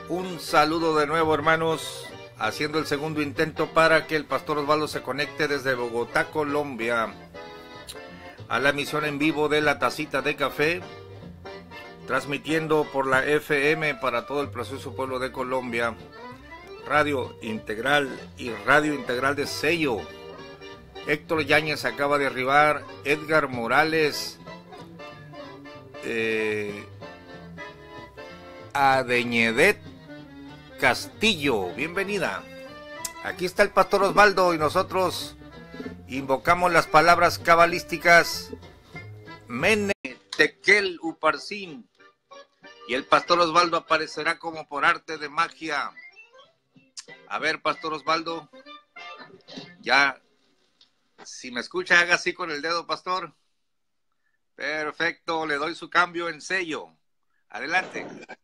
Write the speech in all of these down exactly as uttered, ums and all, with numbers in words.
Un saludo de nuevo, hermanos, haciendo el segundo intento para que el pastor Osvaldo se conecte desde Bogotá, Colombia, a la emisión en vivo de La Tacita de Café, transmitiendo por la F M para todo el precioso pueblo de Colombia, Radio Integral y Radio Integral de Sello. Héctor Yáñez acaba de arribar, Edgar Morales, eh, Adeñedet Castillo, bienvenida. Aquí está el pastor Osvaldo y nosotros invocamos las palabras cabalísticas Mene, Tekel, Uparsin, y el pastor Osvaldo aparecerá como por arte de magia. A ver, pastor Osvaldo, ya, si me escucha, haga así con el dedo, pastor. Perfecto, le doy su cambio en sello. Adelante.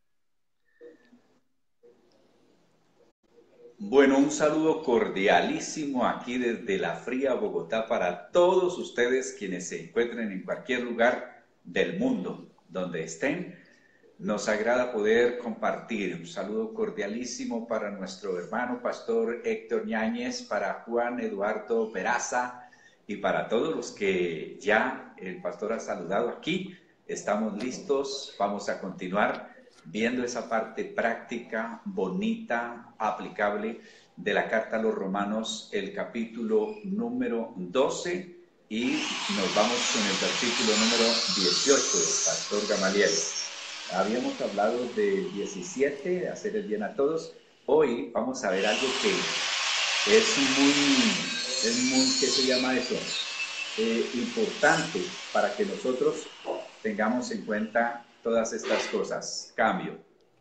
Bueno, un saludo cordialísimo aquí desde la fría Bogotá para todos ustedes quienes se encuentren en cualquier lugar del mundo donde estén. Nos agrada poder compartir. Un saludo cordialísimo para nuestro hermano pastor Héctor Yáñez, para Juan Eduardo Peraza y para todos los que ya el pastor ha saludado aquí. Estamos listos, vamos a continuar viendo esa parte práctica, bonita, aplicable de la carta a los Romanos, el capítulo número doce, y nos vamos con el versículo número dieciocho del pastor Gamaliel. Habíamos hablado del diecisiete, de hacer el bien a todos. Hoy vamos a ver algo que es muy, es muy, ¿qué se llama eso? Eh, importante para que nosotros tengamos en cuenta todas estas cosas. Cambio.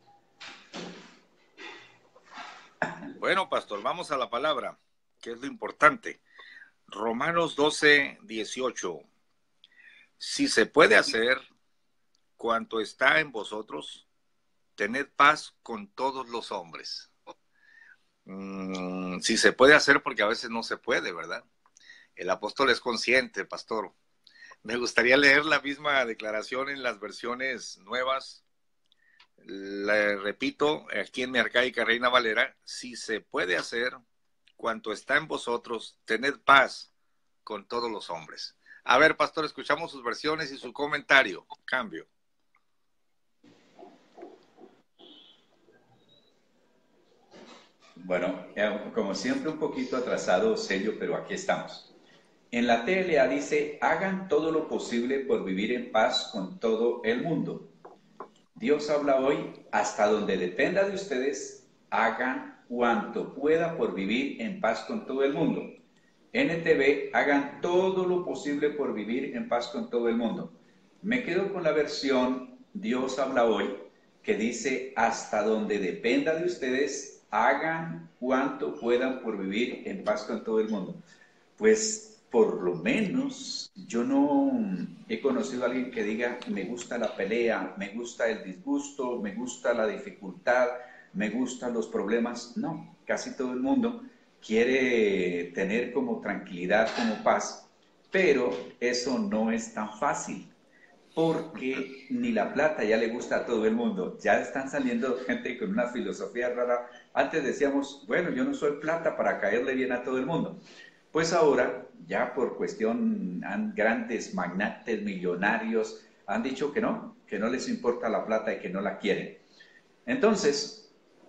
Bueno, pastor, vamos a la palabra, que es lo importante. Romanos doce, dieciocho. Si se puede hacer cuanto está en vosotros, tened paz con todos los hombres. Mm, si se puede hacer, porque a veces no se puede, ¿verdad? El apóstol es consciente, pastor. Me gustaría leer la misma declaración en las versiones nuevas. Le repito, aquí en mi arcaica Reina Valera: si se puede hacer cuanto está en vosotros, tened paz con todos los hombres. A ver, pastor, escuchamos sus versiones y su comentario. Cambio. Bueno, como siempre un poquito atrasado, sello, pero aquí estamos. En la T L A dice: hagan todo lo posible por vivir en paz con todo el mundo. Dios habla hoy: hasta donde dependa de ustedes, hagan cuanto pueda por vivir en paz con todo el mundo. N T V: hagan todo lo posible por vivir en paz con todo el mundo. Me quedo con la versión Dios habla hoy, que dice: hasta donde dependa de ustedes, hagan cuanto puedan por vivir en paz con todo el mundo. Pues por lo menos yo no he conocido a alguien que diga: me gusta la pelea, me gusta el disgusto, me gusta la dificultad, me gustan los problemas. No, casi todo el mundo quiere tener como tranquilidad, como paz, pero eso no es tan fácil, porque ni la plata ya le gusta a todo el mundo. Ya están saliendo gente con una filosofía rara. Antes decíamos: bueno, yo no soy plata para caerle bien a todo el mundo. Pues ahora, ya por cuestión, grandes magnates, millonarios, han dicho que no, que no les importa la plata y que no la quieren. Entonces,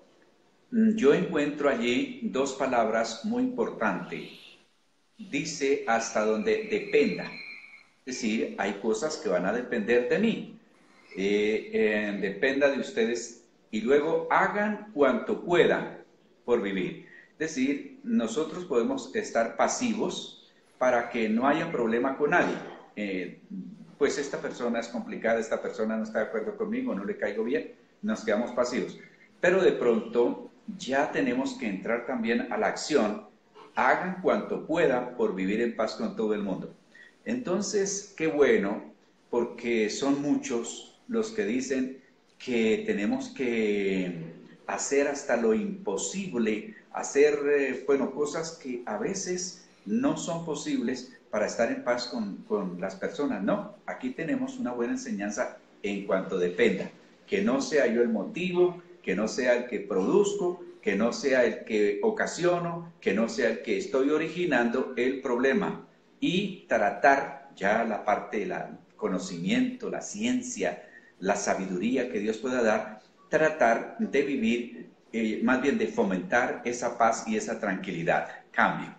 yo encuentro allí dos palabras muy importantes. Dice: hasta donde dependa. Es decir, hay cosas que van a depender de mí. Eh, eh, dependa de ustedes. Y luego, hagan cuanto puedan por vivir. Es decir, nosotros podemos estar pasivos para que no haya problema con nadie. Eh, pues esta persona es complicada, esta persona no está de acuerdo conmigo, no le caigo bien, nos quedamos pasivos. Pero de pronto ya tenemos que entrar también a la acción. Hagan cuanto puedan por vivir en paz con todo el mundo. Entonces, qué bueno, porque son muchos los que dicen que tenemos que hacer hasta lo imposible, hacer, eh, bueno, cosas que a veces no son posibles para estar en paz con, con las personas. No, aquí tenemos una buena enseñanza en cuanto dependa, que no sea yo el motivo, que no sea el que produzco, que no sea el que ocasiono, que no sea el que estoy originando el problema. Y tratar ya la parte del conocimiento, la ciencia, la sabiduría que Dios pueda dar, tratar de vivir, eh, más bien de fomentar esa paz y esa tranquilidad. Cambio.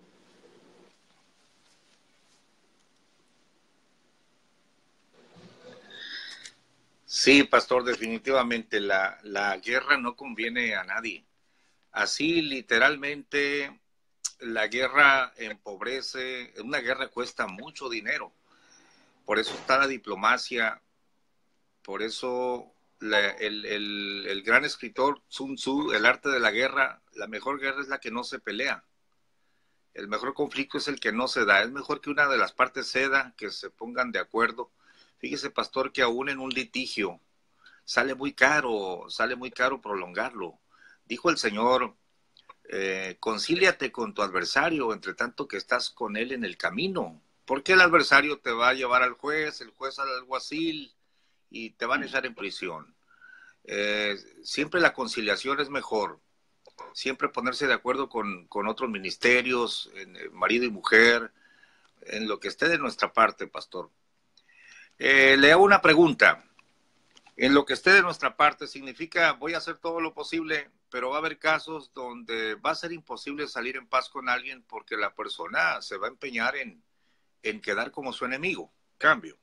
Sí, pastor, definitivamente la, la guerra no conviene a nadie. Así literalmente la guerra empobrece, una guerra cuesta mucho dinero. Por eso está la diplomacia, por eso la, el, el, el gran escritor Sun Tzu, El arte de la guerra, la mejor guerra es la que no se pelea. El mejor conflicto es el que no se da. Es mejor que una de las partes ceda, que se pongan de acuerdo. Fíjese, pastor, que aún en un litigio sale muy caro, sale muy caro prolongarlo. Dijo el Señor, eh, concíliate con tu adversario, entre tanto que estás con él en el camino. Porque el adversario te va a llevar al juez, el juez al alguacil, y te van a echar en prisión. Eh, siempre la conciliación es mejor. Siempre ponerse de acuerdo con, con otros ministerios, en, eh, marido y mujer, en lo que esté de nuestra parte, pastor. Eh, le hago una pregunta. En lo que esté de nuestra parte significa voy a hacer todo lo posible, pero va a haber casos donde va a ser imposible salir en paz con alguien porque la persona se va a empeñar en, en quedar como su enemigo. Cambio.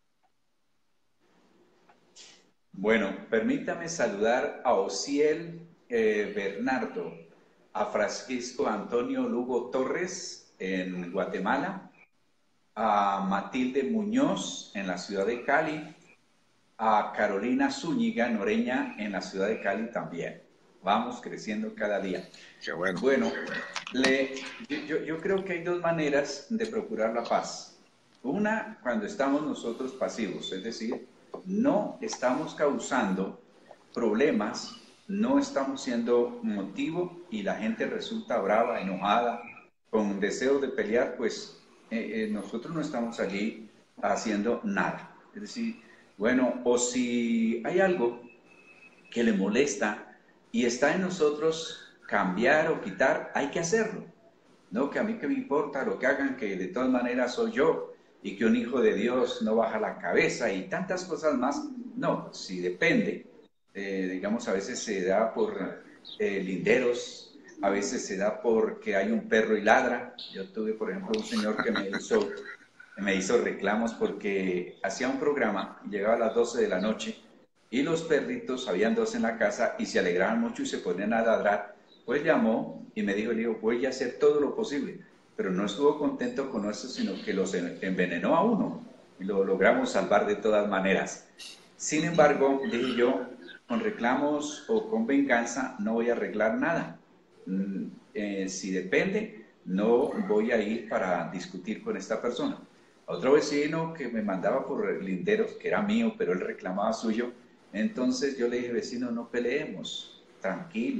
Bueno, permítame saludar a Osiel eh, Bernardo, a Francisco Antonio Lugo Torres en Guatemala, a Matilde Muñoz en la ciudad de Cali, a Carolina Zúñiga Noreña en la ciudad de Cali también. Vamos creciendo cada día. Qué bueno. Bueno, le, yo, yo creo que hay dos maneras de procurar la paz. Una, cuando estamos nosotros pasivos, es decir, no estamos causando problemas, no estamos siendo motivo y la gente resulta brava, enojada, con deseos de pelear, pues eh, eh, nosotros no estamos allí haciendo nada. Es decir, bueno, o si hay algo que le molesta y está en nosotros cambiar o quitar, hay que hacerlo. No, que a mí que me importa lo que hagan, que de todas maneras soy yo y que un hijo de Dios no baja la cabeza y tantas cosas más. No, si depende, eh, digamos, a veces se da por eh, linderos, a veces se da porque hay un perro y ladra. Yo tuve, por ejemplo, un señor que me hizo, me hizo reclamos porque hacía un programa, llegaba a las doce de la noche y los perritos, habían dos en la casa y se alegraban mucho y se ponían a ladrar. Pues llamó y me dijo, le digo, voy a hacer todo lo posible, pero no estuvo contento con eso, sino que los envenenó a uno y lo logramos salvar de todas maneras. Sin embargo, dije yo, con reclamos o con venganza no voy a arreglar nada. Mm, eh, si depende, no voy a ir para discutir con esta persona. Otro vecino que me mandaba por linderos, que era mío, pero él reclamaba suyo, entonces yo le dije, vecino, no peleemos, tranquilo,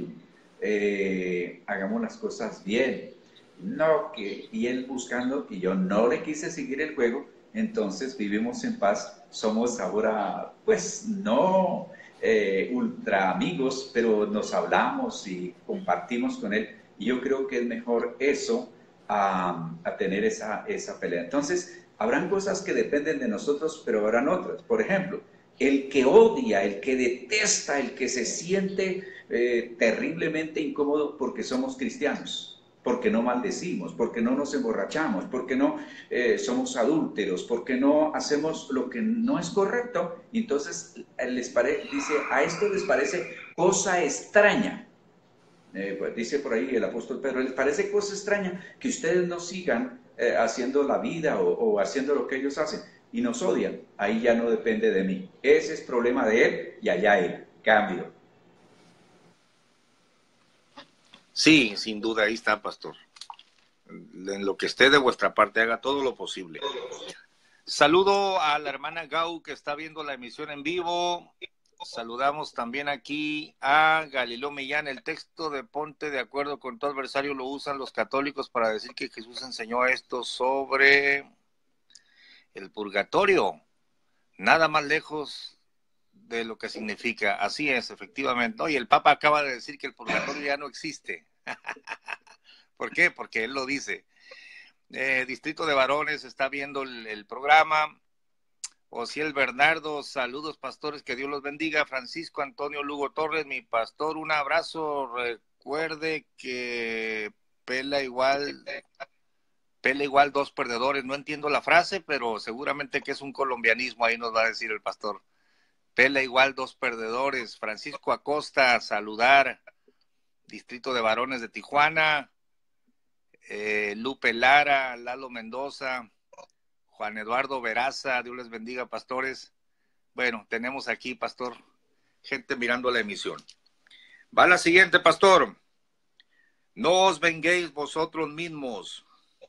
eh, hagamos las cosas bien. No, que, y él buscando, y yo no le quise seguir el juego, entonces vivimos en paz, somos ahora, pues no eh, ultra amigos, pero nos hablamos y compartimos con él, y yo creo que es mejor eso a, a tener esa, esa pelea. Entonces, habrán cosas que dependen de nosotros, pero habrán otras. Por ejemplo, el que odia, el que detesta, el que se siente eh, terriblemente incómodo porque somos cristianos, porque no maldecimos, porque no nos emborrachamos, porque no eh, somos adúlteros, porque no hacemos lo que no es correcto. Entonces les pare, dice, a esto les parece cosa extraña. Eh, pues dice por ahí el apóstol Pedro, les parece cosa extraña que ustedes no sigan eh, haciendo la vida o, o haciendo lo que ellos hacen y nos odian. Ahí ya no depende de mí. Ese es problema de él y allá él. Cambio. Sí, sin duda, ahí está, pastor. En lo que esté de vuestra parte, haga todo lo posible. Saludo a la hermana Gau que está viendo la emisión en vivo. Saludamos también aquí a Galileo Millán. El texto de ponte de acuerdo con tu adversario lo usan los católicos para decir que Jesús enseñó esto sobre el purgatorio. Nada más lejos de lo que significa. Así es, efectivamente. Oye, el Papa acaba de decir que el purgatorio ya no existe. ¿Por qué? Porque él lo dice. Eh, Distrito de Varones está viendo el, el programa. Osiel Bernardo, saludos pastores, que Dios los bendiga. Francisco Antonio Lugo Torres, mi pastor, un abrazo. Recuerde que pela igual, pela igual dos perdedores. No entiendo la frase, pero seguramente que es un colombianismo, ahí nos va a decir el pastor. Pela igual dos perdedores. Francisco Acosta, saludar. Distrito de Varones de Tijuana. Eh, Lupe Lara, Lalo Mendoza, Juan Eduardo Veraza, Dios les bendiga, pastores. Bueno, tenemos aquí, pastor, gente mirando la emisión. Va la siguiente, pastor. No os venguéis vosotros mismos,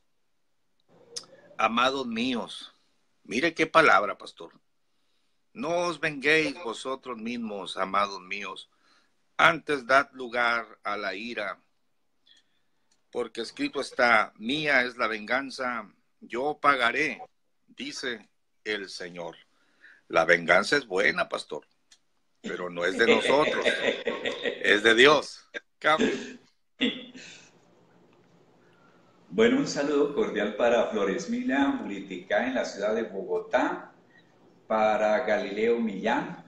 amados míos. Mire qué palabra, pastor. No os venguéis vosotros mismos, amados míos. Antes dad lugar a la ira, porque escrito está, mía es la venganza, yo pagaré, dice el Señor. La venganza es buena, pastor, pero no es de nosotros, es de Dios. Cambio. Bueno, un saludo cordial para Flores Mila Muriticá en la ciudad de Bogotá, para Galileo Millán,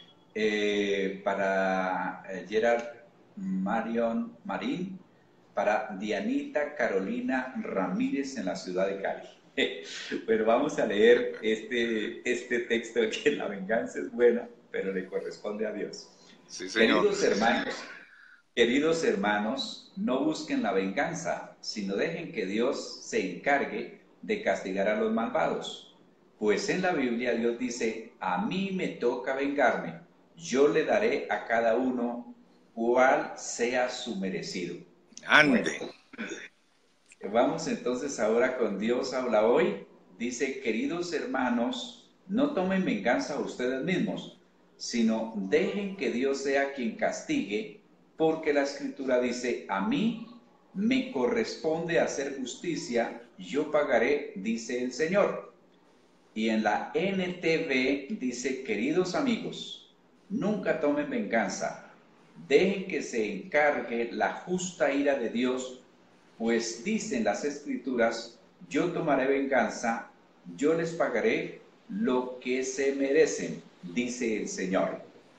eh, para eh, Gerard Marion Marín, para Dianita Carolina Ramírez en la ciudad de Cali. Bueno, vamos a leer este, este texto de que la venganza es buena, pero le corresponde a Dios. Sí, señor. Queridos hermanos, queridos hermanos, no busquen la venganza, sino dejen que Dios se encargue de castigar a los malvados. Pues en la Biblia Dios dice, a mí me toca vengarme, yo le daré a cada uno cual sea su merecido. Ande. Bueno, vamos entonces ahora con Dios habla hoy. Dice, queridos hermanos, no tomen venganza a ustedes mismos, sino dejen que Dios sea quien castigue, porque la Escritura dice, a mí me corresponde hacer justicia, yo pagaré, dice el Señor. Y en la N T V dice, queridos amigos, nunca tomen venganza, dejen que se encargue la justa ira de Dios, pues dicen las Escrituras, yo tomaré venganza, yo les pagaré lo que se merecen, dice el Señor.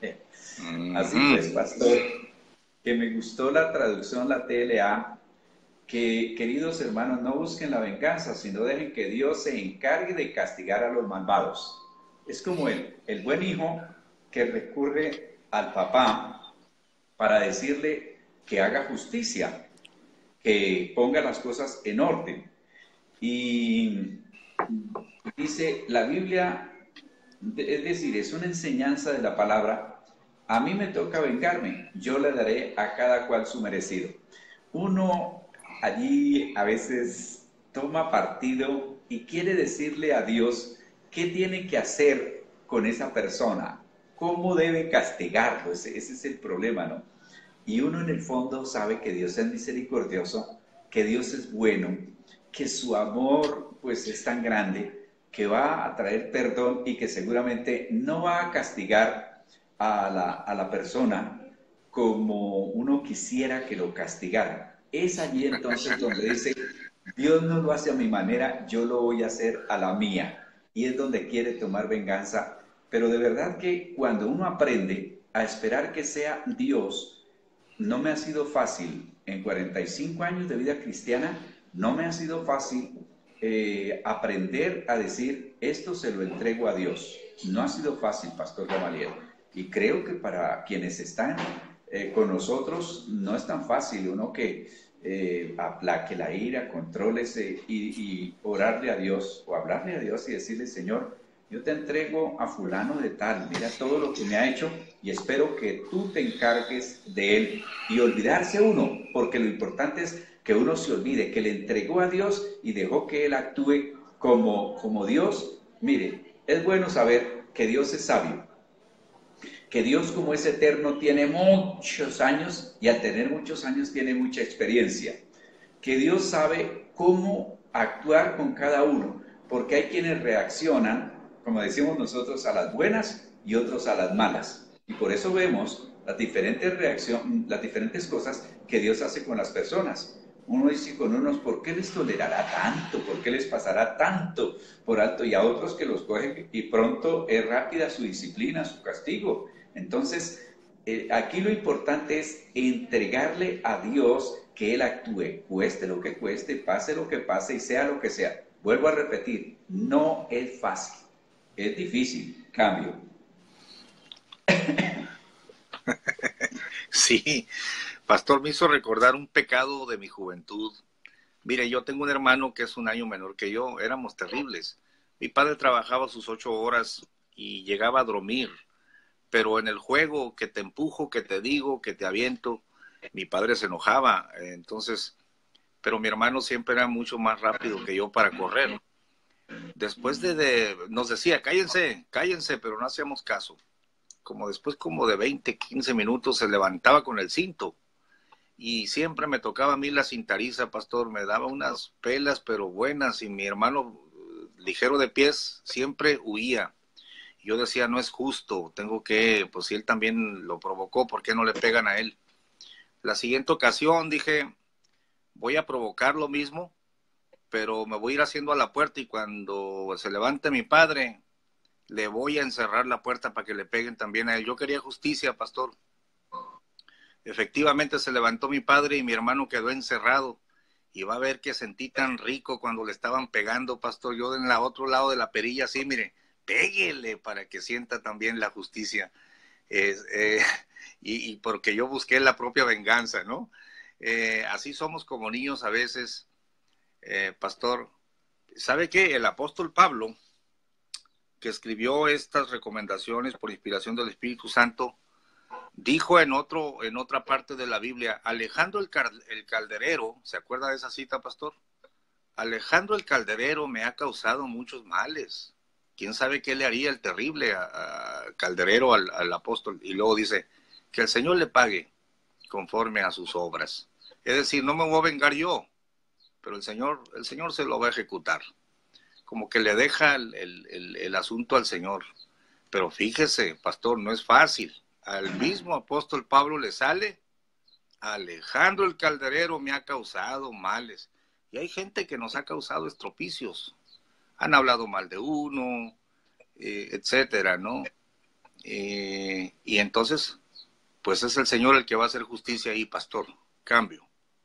Así pues, pastor, que me gustó la traducción, la T L A, que queridos hermanos, no busquen la venganza, sino dejen que Dios se encargue de castigar a los malvados. Es como el, el buen hijo que recurre al papá para decirle que haga justicia, que ponga las cosas en orden. Y dice la Biblia, es decir, es una enseñanza de la palabra, a mí me toca vengarme, yo le daré a cada cual su merecido. Uno allí a veces toma partido y quiere decirle a Dios qué tiene que hacer con esa persona, cómo debe castigarlo, ese, ese es el problema, ¿no? Y uno en el fondo sabe que Dios es misericordioso, que Dios es bueno, que su amor pues es tan grande, que va a traer perdón y que seguramente no va a castigar a la, a la persona como uno quisiera que lo castigara. Es allí entonces donde dice, Dios no lo hace a mi manera, yo lo voy a hacer a la mía. Y es donde quiere tomar venganza. Pero de verdad que cuando uno aprende a esperar que sea Dios, no me ha sido fácil, en cuarenta y cinco años de vida cristiana, no me ha sido fácil eh, aprender a decir, esto se lo entrego a Dios. No ha sido fácil, Pastor Gamaliel. Y creo que para quienes están eh, con nosotros, no es tan fácil. Uno que eh, aplaque la ira, contrólese y, y orarle a Dios, o hablarle a Dios y decirle, Señor, yo te entrego a fulano de tal, mira todo lo que me ha hecho y espero que tú te encargues de él. Y olvidarse uno, porque lo importante es que uno se olvide que le entregó a Dios y dejó que él actúe como, como Dios. Mire, es bueno saber que Dios es sabio, que Dios como es eterno tiene muchos años y al tener muchos años tiene mucha experiencia, que Dios sabe cómo actuar con cada uno, porque hay quienes reaccionan, como decimos nosotros, a las buenas y otros a las malas. Y por eso vemos las diferentes reacciones, las diferentes cosas que Dios hace con las personas. Uno dice con unos, ¿por qué les tolerará tanto? ¿Por qué les pasará tanto por alto? Y a otros que los cogen y pronto es rápida su disciplina, su castigo. Entonces, eh, aquí lo importante es entregarle a Dios que Él actúe, cueste lo que cueste, pase lo que pase y sea lo que sea. Vuelvo a repetir, no es fácil, es difícil, cambio. Sí, pastor, me hizo recordar un pecado de mi juventud. Mire, yo tengo un hermano que es un año menor que yo, éramos terribles. Mi padre trabajaba sus ocho horas y llegaba a dormir, pero en el juego que te empujo, que te digo, que te aviento, mi padre se enojaba. Entonces, pero mi hermano siempre era mucho más rápido que yo para correr. Después de, de nos decía, cállense, cállense, pero no hacíamos caso. Como después como de veinte, quince minutos se levantaba con el cinto. Y siempre me tocaba a mí la cintariza, pastor, me daba unas pelas pero buenas y mi hermano ligero de pies siempre huía. Yo decía, no es justo, tengo que, pues si él también lo provocó, ¿por qué no le pegan a él? La siguiente ocasión dije, voy a provocar lo mismo, pero me voy a ir haciendo a la puerta y cuando se levante mi padre, le voy a encerrar la puerta para que le peguen también a él. Yo quería justicia, pastor. Efectivamente se levantó mi padre y mi hermano quedó encerrado. Y va a ver que sentí tan rico cuando le estaban pegando, pastor. Yo en el otro lado de la perilla, así, mire, péguele para que sienta también la justicia. Eh, eh, y, y porque yo busqué la propia venganza, ¿no? Eh, así somos como niños a veces, eh, pastor. ¿Sabe qué? El apóstol Pablo, que escribió estas recomendaciones por inspiración del Espíritu Santo, dijo en otro en otra parte de la Biblia, Alejandro el, cal, el calderero, ¿se acuerda de esa cita, pastor? Alejandro el calderero me ha causado muchos males. ¿Quién sabe qué le haría el terrible a, a calderero al, al apóstol? Y luego dice, que el Señor le pague conforme a sus obras. Es decir, no me voy a vengar yo, pero el Señor, el Señor se lo va a ejecutar. Como que le deja el, el, el, el asunto al Señor. Pero fíjese, pastor, no es fácil. Al mismo apóstol Pablo le sale, Alejandro el calderero me ha causado males. Y hay gente que nos ha causado estropicios. Han hablado mal de uno, eh, etcétera, ¿no? Eh, y entonces, pues es el Señor el que va a hacer justicia ahí, pastor. Cambio.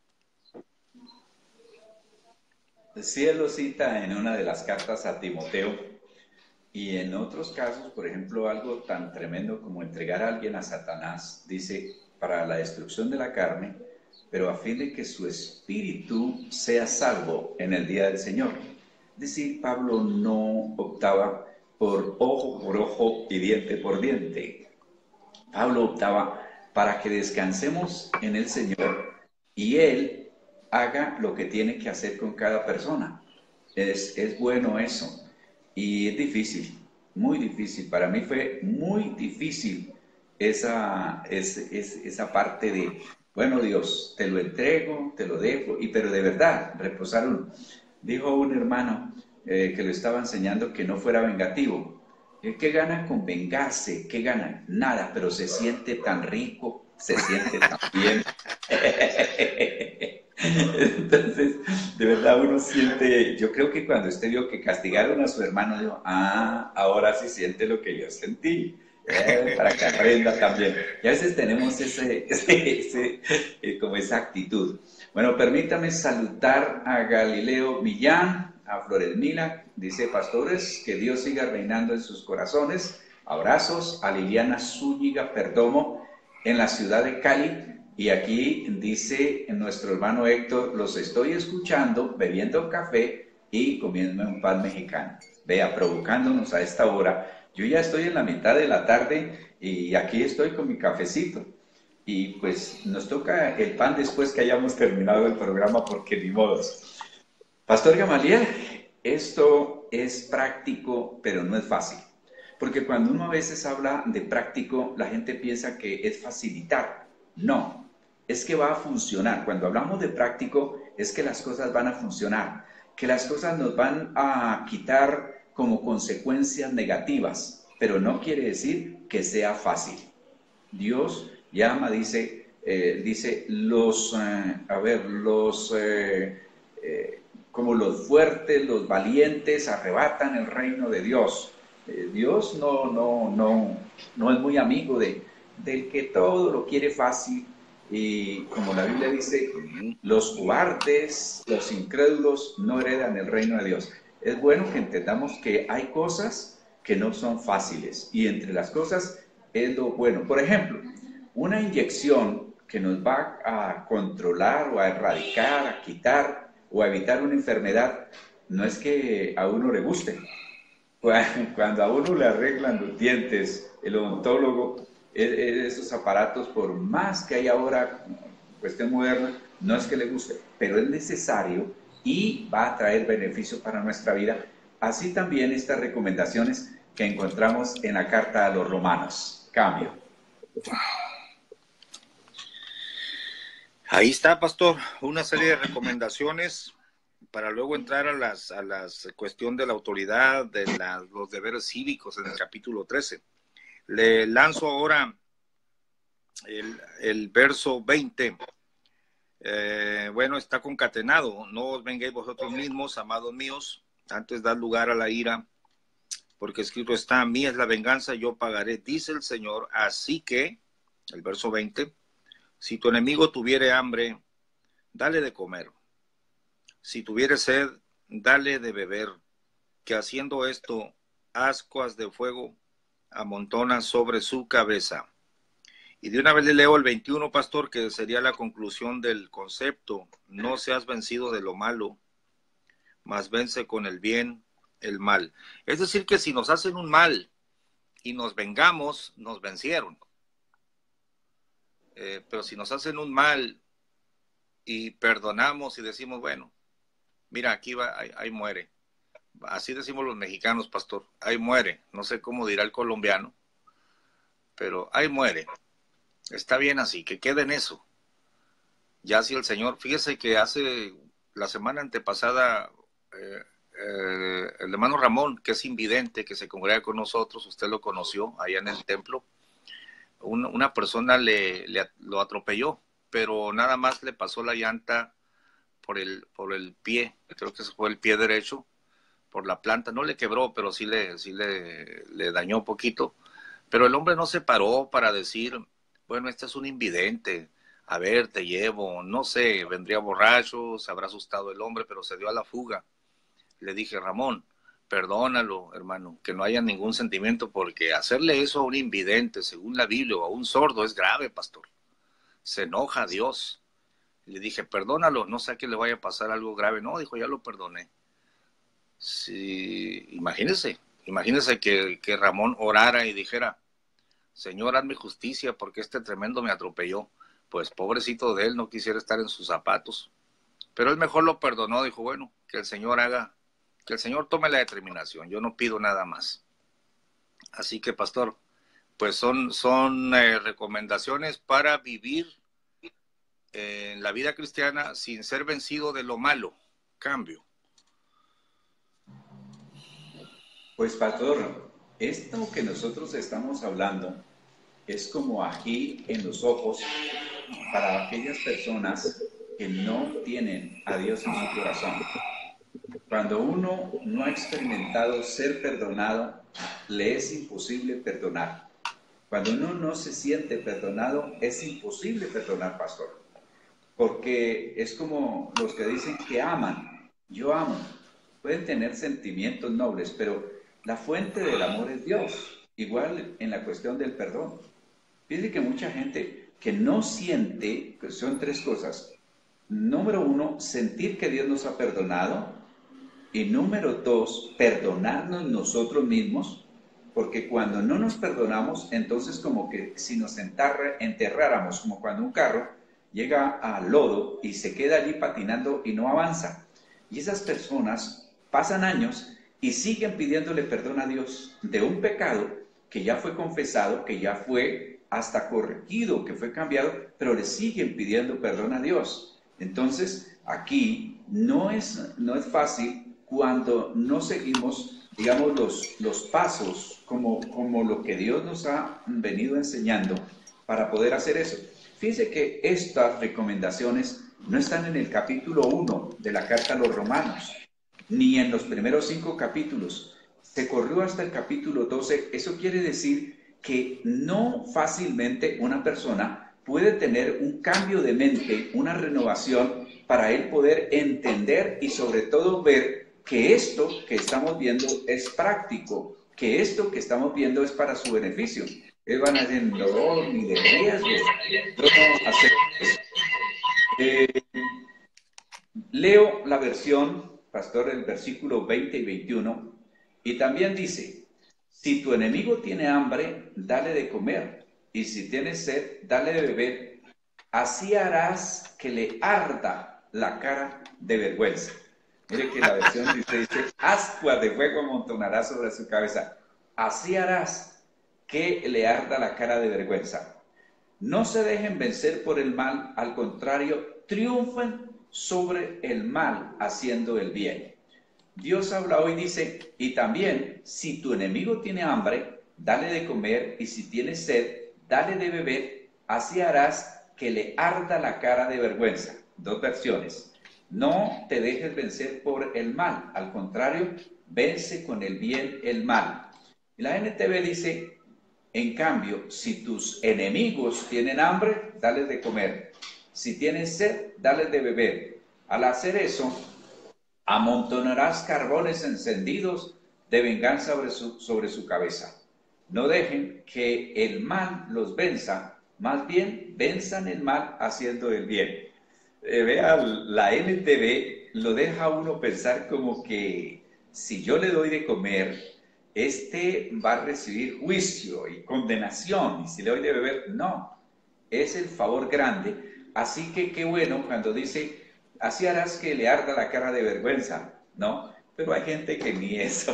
Sí, él lo cita en una de las cartas a Timoteo, y en otros casos, por ejemplo, algo tan tremendo como entregar a alguien a Satanás, dice, para la destrucción de la carne, pero a fin de que su espíritu sea salvo en el día del Señor. Es decir, Pablo no optaba por ojo por ojo y diente por diente. Pablo optaba para que descansemos en el Señor y Él haga lo que tiene que hacer con cada persona. Es, es bueno eso. Y es difícil, muy difícil. Para mí fue muy difícil esa, es, es, esa parte de, bueno, Dios, te lo entrego, te lo dejo, y, pero de verdad, reposar uno. Dijo un hermano eh, que lo estaba enseñando que no fuera vengativo. ¿Qué gana con vengarse? ¿Qué gana? Nada, pero se siente tan rico, se siente tan bien. Entonces, de verdad uno siente, yo creo que cuando usted vio que castigaron a su hermano, dijo, ah, ahora sí siente lo que yo sentí, eh, para que aprenda también. Y a veces tenemos ese, ese, ese eh, como esa actitud. Bueno, permítame saludar a Galileo Millán, a Flores Mila, dice, pastores, que Dios siga reinando en sus corazones. Abrazos a Liliana Zúñiga Perdomo, en la ciudad de Cali. Y aquí dice nuestro hermano Héctor, los estoy escuchando, bebiendo café y comiendo un pan mexicano. Vea, provocándonos a esta hora. Yo ya estoy en la mitad de la tarde y aquí estoy con mi cafecito. Y pues nos toca el pan después que hayamos terminado el programa porque ni modos. Pastor Gamaliel, esto es práctico, pero no es fácil. Porque cuando uno a veces habla de práctico, la gente piensa que es facilitar. No, es que va a funcionar. Cuando hablamos de práctico, es que las cosas van a funcionar, que las cosas nos van a quitar como consecuencias negativas. pero no quiere decir que sea fácil. Dios llama, dice, eh, dice los, eh, a ver, los, eh, eh, como los fuertes, los valientes arrebatan el reino de Dios. Eh, Dios no, no, no, no es muy amigo de, del que todo lo quiere fácil, y como la Biblia dice, los cobardes, los incrédulos no heredan el reino de Dios. Es bueno que entendamos que hay cosas que no son fáciles, y entre las cosas es lo bueno. Por ejemplo, una inyección que nos va a controlar o a erradicar, a quitar o a evitar una enfermedad, no es que a uno le guste. Cuando a uno le arreglan los dientes, el odontólogo, esos aparatos, por más que hay ahora cuestión moderna, no es que le guste, pero es necesario y va a traer beneficio para nuestra vida. Así también estas recomendaciones que encontramos en la carta a los romanos. Cambio. Ahí está, pastor, una serie de recomendaciones para luego entrar a las a las cuestión de la autoridad, de la, los deberes cívicos en el capítulo trece. Le lanzo ahora el, el verso veinte. Eh, bueno, está concatenado. No os vengáis vosotros mismos, amados míos, antes dad lugar a la ira, porque escrito está: mía es la venganza, yo pagaré, dice el Señor. Así que, el verso veinte, si tu enemigo tuviere hambre, dale de comer. Si tuviere sed, dale de beber, que haciendo esto, ascuas de fuego amontona sobre su cabeza. Y de una vez le leo el veintiuno, pastor, que sería la conclusión del concepto: no seas vencido de lo malo, mas vence con el bien el mal. Es decir, que si nos hacen un mal y nos vengamos, nos vencieron. Eh, pero si nos hacen un mal y perdonamos y decimos, bueno, mira, aquí va, ahí, ahí muere. Así decimos los mexicanos, pastor, ahí muere. No sé cómo dirá el colombiano, pero ahí muere. Está bien así, que quede en eso. Ya si el Señor, fíjese que hace la semana antepasada, eh, eh, el hermano Ramón, que es invidente, que se congrega con nosotros, usted lo conoció allá en el templo, una, una persona le, le lo atropelló, pero nada más le pasó la llanta por el, por el pie, creo que ese fue el pie derecho, por la planta, no le quebró, pero sí le, sí le, le dañó un poquito. Pero el hombre no se paró para decir, bueno, este es un invidente, a ver, te llevo, no sé, vendría borracho, se habrá asustado el hombre, pero se dio a la fuga. Le dije, Ramón, perdónalo, hermano, que no haya ningún sentimiento, porque hacerle eso a un invidente, según la Biblia, o a un sordo, es grave, pastor. Se enoja a Dios. Le dije, perdónalo, no sé a que le vaya a pasar algo grave. No, dijo, ya lo perdoné. Sí, imagínese, imagínese que, que Ramón orara y dijera, Señor, hazme justicia porque este tremendo me atropelló. Pues pobrecito de él, no quisiera estar en sus zapatos. Pero él mejor lo perdonó, dijo, bueno, que el Señor haga, que el Señor tome la determinación, yo no pido nada más. Así que, pastor, pues son, son eh, recomendaciones para vivir eh, en la vida cristiana sin ser vencido de lo malo. Cambio. Pues, pastor, esto que nosotros estamos hablando es como ají en los ojos para aquellas personas que no tienen a Dios en su corazón. Cuando uno no ha experimentado ser perdonado, le es imposible perdonar. Cuando uno no se siente perdonado, es imposible perdonar, pastor. Porque es como los que dicen que aman. Yo amo. Pueden tener sentimientos nobles, pero la fuente del amor es Dios. Igual en la cuestión del perdón. Fíjense que mucha gente que no siente, que son tres cosas. Número uno, sentir que Dios nos ha perdonado. Y número dos, perdonarnos nosotros mismos. Porque cuando no nos perdonamos, entonces como que si nos enterra, enterráramos, como cuando un carro llega al lodo y se queda allí patinando y no avanza. Y esas personas pasan años y siguen pidiéndole perdón a Dios de un pecado que ya fue confesado, que ya fue hasta corregido, que fue cambiado, pero le siguen pidiendo perdón a Dios. Entonces, aquí no es, no es fácil cuando no seguimos digamos, los, los pasos, como, como lo que Dios nos ha venido enseñando para poder hacer eso. Fíjense que estas recomendaciones no están en el capítulo uno de la carta a los romanos, ni en los primeros cinco capítulos. Se corrió hasta el capítulo doce. Eso quiere decir que no fácilmente una persona puede tener un cambio de mente, una renovación, para él poder entender y sobre todo ver que esto que estamos viendo es práctico, que esto que estamos viendo es para su beneficio. Ellos van a decir, no, ni de riesgo, yo no acepto eso. Eh, leo la versión, pastor, el versículo veinte y veintiuno, y también dice, si tu enemigo tiene hambre, dale de comer, y si tiene sed, dale de beber, así harás que le arda la cara de vergüenza. Mire que la versión dice, dice, ascuas de fuego amontonarás sobre su cabeza. Así harás que le arda la cara de vergüenza. No se dejen vencer por el mal, al contrario, triunfen sobre el mal haciendo el bien. Dios habla hoy, dice, y también, si tu enemigo tiene hambre, dale de comer, y si tiene sed, dale de beber, así harás que le arda la cara de vergüenza. Dos versiones. No te dejes vencer por el mal, al contrario, vence con el bien el mal. Y la N T V dice, en cambio, si tus enemigos tienen hambre, dales de comer. Si tienen sed, dales de beber. Al hacer eso, amontonarás carbones encendidos de venganza sobre su, sobre su cabeza. No dejen que el mal los venza, más bien venzan el mal haciendo el bien. Eh, vea, la N T V lo deja a uno pensar como que si yo le doy de comer, este va a recibir juicio y condenación, y si le doy de beber, no, es el favor grande. Así que qué bueno cuando dice, así harás que le arda la cara de vergüenza, ¿no? Pero hay gente que ni eso,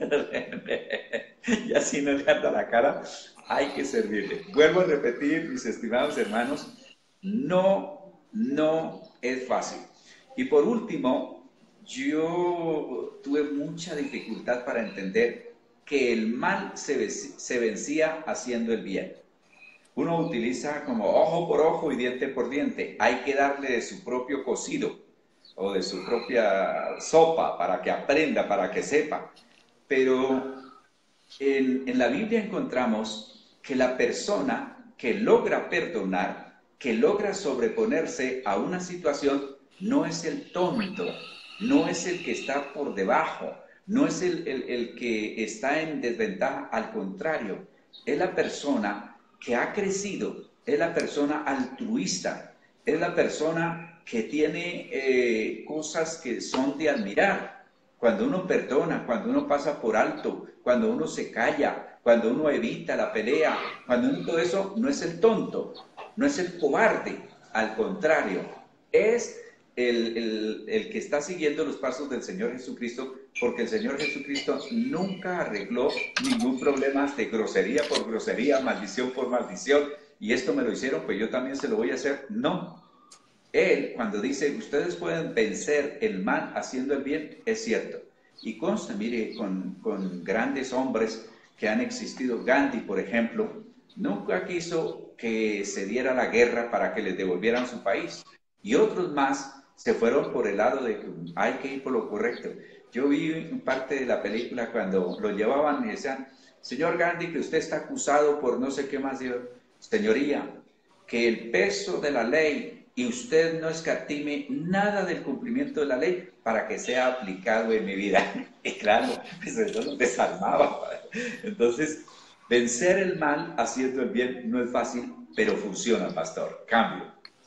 y así no le arda la cara, hay que servirle. Vuelvo a repetir, mis estimados hermanos, no, no es fácil. Y por último, yo tuve mucha dificultad para entender que el mal se, se vencía haciendo el bien. Uno utiliza como ojo por ojo y diente por diente. Hay que darle de su propio cocido o de su propia sopa para que aprenda, para que sepa. Pero en, en la Biblia encontramos que la persona que logra perdonar, que logra sobreponerse a una situación, no es el tonto, no es el que está por debajo, no es el, el, el que está en desventaja, al contrario, es la persona que ha crecido, es la persona altruista, es la persona que tiene eh, cosas que son de admirar. Cuando uno perdona, cuando uno pasa por alto, cuando uno se calla, cuando uno evita la pelea, cuando uno todo eso, no es el tonto, no es el cobarde, al contrario, es el, el, el que está siguiendo los pasos del Señor Jesucristo, porque el Señor Jesucristo nunca arregló ningún problema de grosería por grosería, maldición por maldición, y esto me lo hicieron, pues yo también se lo voy a hacer. No. Él, cuando dice, ustedes pueden vencer el mal haciendo el bien, es cierto. Y consta, mire, con, con grandes hombres que han existido, Gandhi, por ejemplo, nunca quiso que se diera la guerra para que les devolvieran su país. Y otros más se fueron por el lado de que hay que ir por lo correcto. Yo vi parte de la película cuando lo llevaban y decían, señor Gandhi, que usted está acusado por no sé qué más. Digo, señoría, que el peso de la ley y usted no escatime nada del cumplimiento de la ley para que sea aplicado en mi vida. Y claro, pues eso nos desarmaba. Entonces, vencer el mal haciendo el bien no es fácil, pero funciona, pastor. Cambio.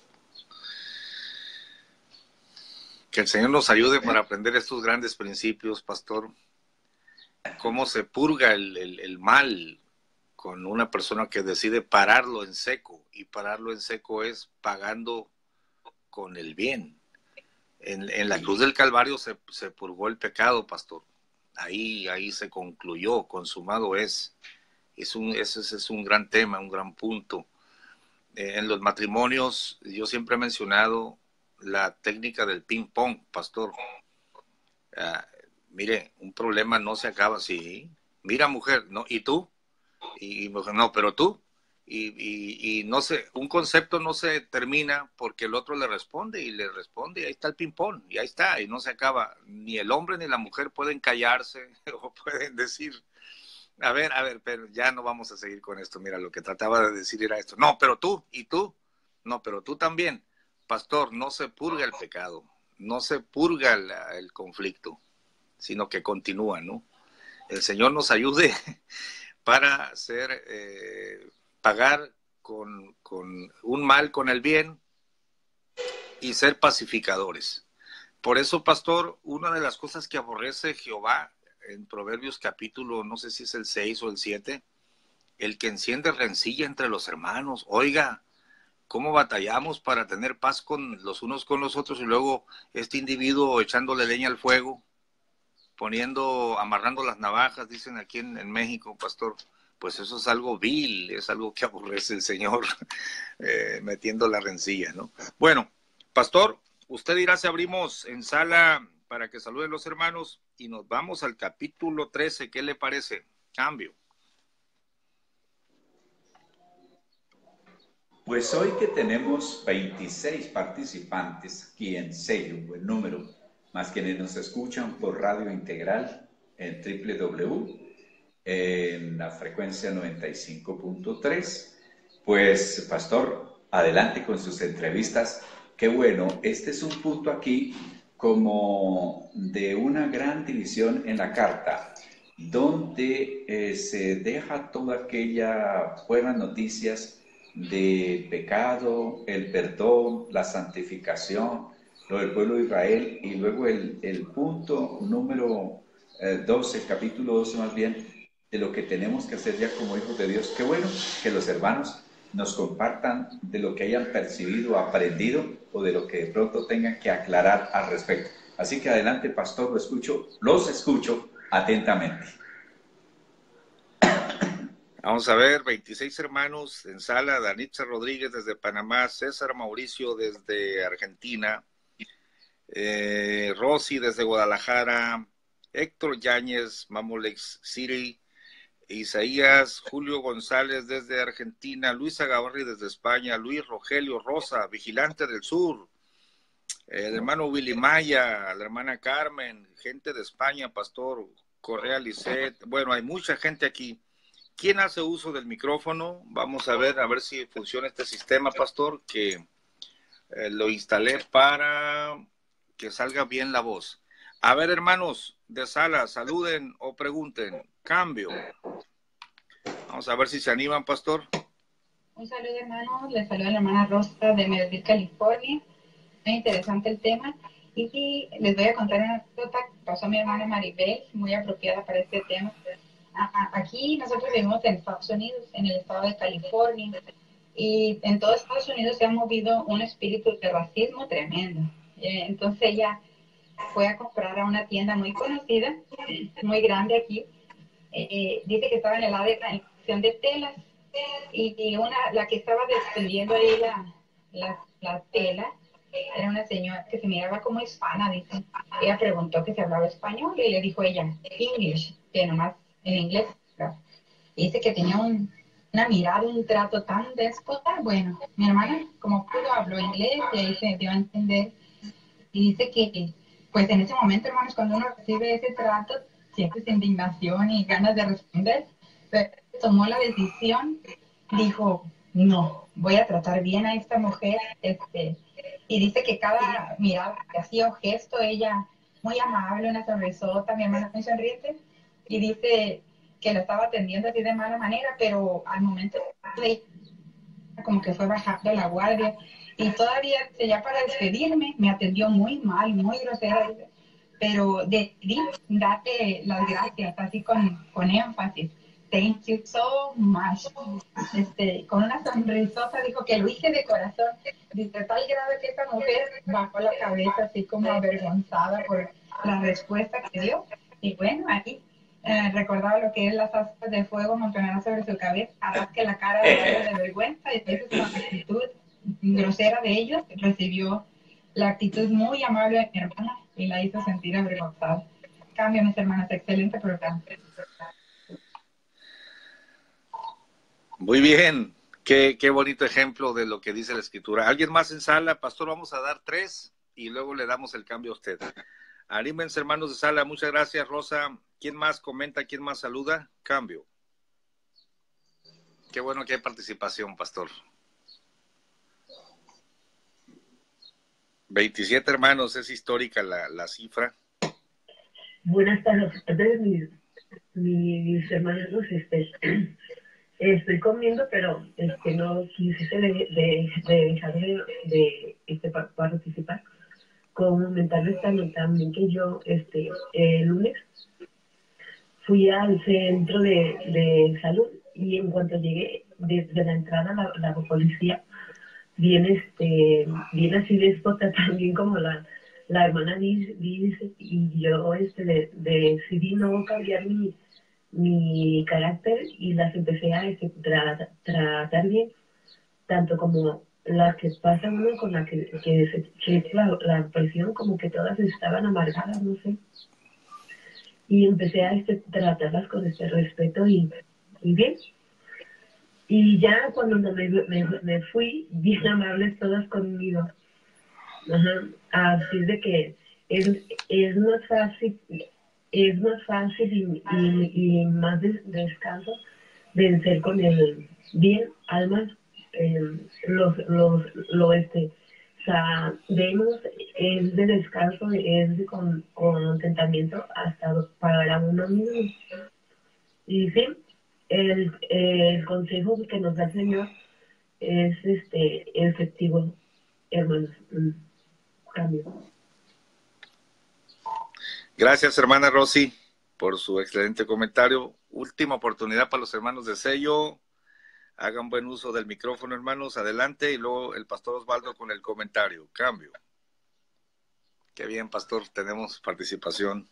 Que el Señor nos ayude para aprender estos grandes principios, pastor. Cómo se purga el, el, el mal con una persona que decide pararlo en seco. Y pararlo en seco es pagando con el bien. En, en la cruz del Calvario se, se purgó el pecado, pastor. Ahí, ahí se concluyó, consumado es. Es un, ese, ese es un gran tema, un gran punto. Eh, en los matrimonios, yo siempre he mencionado la técnica del ping-pong, pastor. Uh, mire, un problema no se acaba así. Mira, mujer, ¿no? ¿Y tú? Y, y mujer, no, pero tú. Y, y, y no sé, un concepto no se termina porque el otro le responde y le responde y ahí está el ping-pong y ahí está y no se acaba. Ni el hombre ni la mujer pueden callarse o pueden decir, a ver, a ver, pero ya no vamos a seguir con esto. Mira, lo que trataba de decir era esto. No, pero tú, ¿y tú? No, pero tú también. Pastor, no se purga el pecado, no se purga la, el conflicto, sino que continúa, ¿no? El Señor nos ayude para hacer, eh, pagar con, con un mal con el bien y ser pacificadores. Por eso, pastor, una de las cosas que aborrece Jehová en Proverbios capítulo, no sé si es el seis o el siete, el que enciende rencilla entre los hermanos. Oiga, ¿cómo batallamos para tener paz con los unos con los otros y luego este individuo echándole leña al fuego, poniendo, amarrando las navajas, dicen aquí en, en México, pastor? Pues eso es algo vil, es algo que aborrece el Señor, eh, metiendo la rencilla, ¿no? Bueno, pastor, usted dirá si abrimos en sala para que saluden los hermanos y nos vamos al capítulo trece. ¿Qué le parece? Cambio. Pues hoy que tenemos veintiséis participantes aquí en sello, un buen número, más quienes nos escuchan por Radio Integral en doble u doble u doble u, en la frecuencia noventa y cinco punto tres. Pues, pastor, adelante con sus entrevistas. Qué bueno, este es un punto aquí como de una gran división en la carta, donde eh, se deja toda aquella buenas noticias de pecado, el perdón, la santificación, lo del pueblo de Israel, y luego el, el punto número eh, doce, capítulo doce más bien, de lo que tenemos que hacer ya como hijos de Dios. Qué bueno que los hermanos nos compartan de lo que hayan percibido, aprendido, o de lo que de pronto tengan que aclarar al respecto. Así que adelante, pastor, lo escucho, los escucho atentamente. Vamos a ver, veintiséis hermanos en sala: Danitza Rodríguez desde Panamá, César Mauricio desde Argentina, eh, Rosy desde Guadalajara, Héctor Yáñez, Mamolex City, Isaías, Julio González desde Argentina, Luisa Gavarri desde España, Luis Rogelio Rosa, Vigilante del Sur, el hermano Willy Maya, la hermana Carmen, gente de España, Pastor Correa Lisset. Bueno, hay mucha gente aquí. ¿Quién hace uso del micrófono? Vamos a ver, a ver si funciona este sistema, pastor, que eh, lo instalé para que salga bien la voz. A ver, hermanos de sala, saluden o pregunten. Cambio. Vamos a ver si se animan, pastor. Un saludo, hermanos. Les saluda la hermana Rosa de Medellín, California. Muy interesante el tema. Y sí, les voy a contar una anécdota que pasó a mi hermana Maribel, muy apropiada para este tema. Aquí nosotros vivimos en Estados Unidos, en el estado de California, y en todo Estados Unidos se ha movido un espíritu de racismo tremendo. Eh, entonces ella fue a comprar a una tienda muy conocida, muy grande aquí. Eh, dice que estaba en el área de la sección de telas, y, y una, la que estaba descendiendo ahí la, la, la tela era una señora que se miraba como hispana, dice. Ella preguntó que se hablaba español y le dijo ella, English, que nomás en inglés, ¿verdad? Y dice que tenía un, una mirada, un trato tan déspota. Bueno, mi hermana, como pudo, habló inglés y ahí se dio a entender. Y dice que, pues en ese momento, hermanos, cuando uno recibe ese trato, siempre es indignación y ganas de responder. Pero tomó la decisión, dijo, no, voy a tratar bien a esta mujer. Este, y dice que cada mirada que hacía o gesto, ella muy amable, una sonrisota, mi hermana muy sonriente, y dice que lo estaba atendiendo así de mala manera, pero al momento de como que fue bajando la guardia, y todavía ya para despedirme me atendió muy mal, muy grosera, pero decidí darte las gracias así con, con énfasis. Thank you so much. Este, con una sonrisota dijo que lo hice de corazón. Dice, tal grado que esta mujer bajó la cabeza así como avergonzada por la respuesta que dio. Y bueno, ahí eh, recordaba lo que es las aspas de fuego amontonadas sobre su cabeza, harás que la cara de, de vergüenza, y entonces con la actitud grosera de ellos recibió la actitud muy amable de mi hermana y la hizo sentir avergonzada. Cambio, mis hermanos, excelente programa. Muy bien, qué, qué bonito ejemplo de lo que dice la Escritura. ¿Alguien más en sala? Pastor, vamos a dar tres y luego le damos el cambio a usted. Anímense, hermanos de sala, muchas gracias, Rosa. ¿Quién más comenta? ¿Quién más saluda? Cambio. Qué bueno que hay participación, Pastor. veintisiete hermanos, es histórica la, la cifra. Buenas tardes, mis, mis hermanos, este, estoy comiendo, pero este, no quise de, de, de dejar de, de este, pa, participar. Comentarles también, también que yo este, el lunes fui al centro de, de salud y en cuanto llegué desde la entrada la, la policía bien este bien así déspota también como la la hermana dice, dice y yo este de, de, decidí no cambiar mi mi carácter y las empecé a este, tra, tratar bien, tanto como las que pasa uno con la que, que, se, que es la, la presión, como que todas estaban amargadas, no sé, y empecé a este, tratarlas con este respeto y, y bien. Y ya cuando me, me, me fui, bien amables todas conmigo. Ajá. Así de que es, es más fácil, es más fácil y, y, y más de, descanso vencer con el bien, almas, eh, los, los, lo este, sabemos, es de descanso, es de con, con contentamiento hasta para uno mismo. Y sí, el, el consejo que nos da el Señor es este efectivo, hermanos. Cambio. Gracias, hermana Rosy, por su excelente comentario. Última oportunidad para los hermanos de sello. Hagan buen uso del micrófono, hermanos. Adelante, y luego el pastor Osvaldo con el comentario. Cambio. Qué bien, pastor, tenemos participación.